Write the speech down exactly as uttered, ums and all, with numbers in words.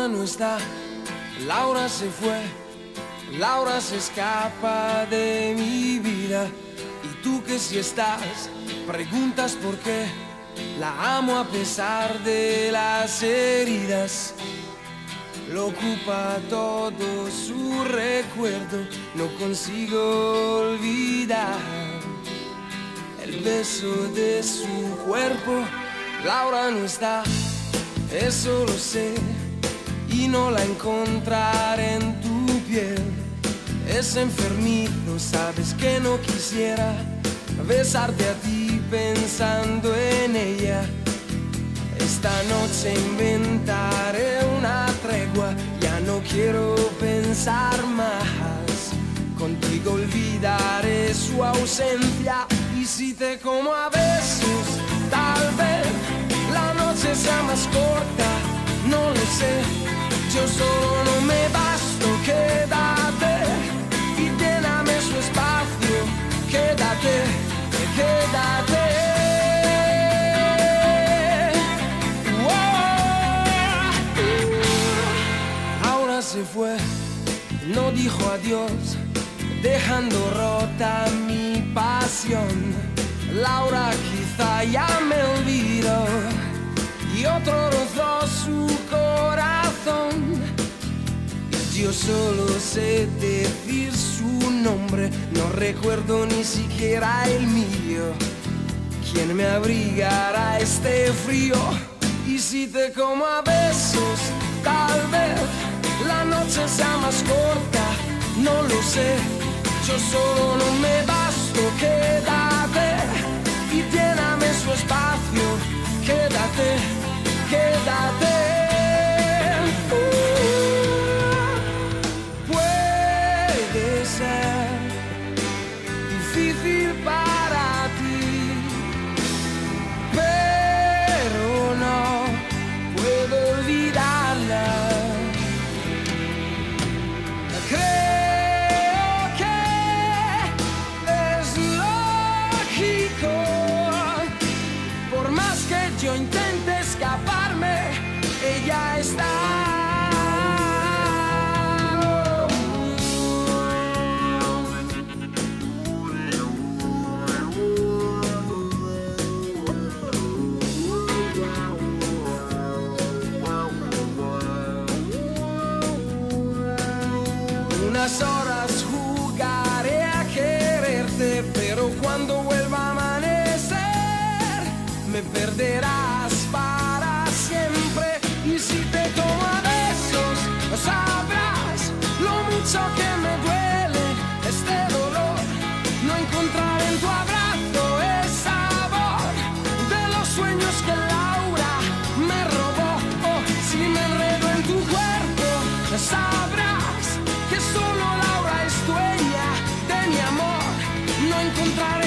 Laura no está, Laura se fue, Laura se escapa de mi vida. Y tú que si estás, preguntas por qué la amo a pesar de las heridas. Lo ocupa todo su recuerdo, no consigo olvidar el beso de su cuerpo. Laura no está, eso lo sé, y no la encontraré en tu piel. Es enfermizo, sabes que no quisiera besarte a ti pensando en ella. Esta noche inventaré una tregua, ya no quiero pensar más. Contigo olvidaré su ausencia, y si te como a besos, tal vez la noche sea más corta, no lo sé. Yo solo no me basto, quédate y lléname su espacio. Quédate, quédate. Se fue, no dijo adiós, dejando rota mi pasión. Laura quizá ya me olvidó y otro rozó su corazón. Yo solo sé decir su nombre, no recuerdo ni siquiera el mío. ¿Quién me abrigará este frío? Y si te como a besos, tal vez la noche sea más corta, no lo sé. Yo solo no me basto, quédate y lléname su espacio. Quédate, quédate. Uh, puede ser difícil para ti, pero no puedo olvidarla. Creo que es lógico, por más que yo intente escaparme, ella está. Unas horas jugaré a quererte, pero cuando vuelva a amanecer me perderás para siempre. Y si te tomo a besos, sabrás lo mucho que me duele este dolor. No encontrar en tu abrazo el sabor de los sueños que Laura me robó. Oh, si me enredo en tu cuerpo, sabrás que solo Laura es dueña de mi amor. No encontrar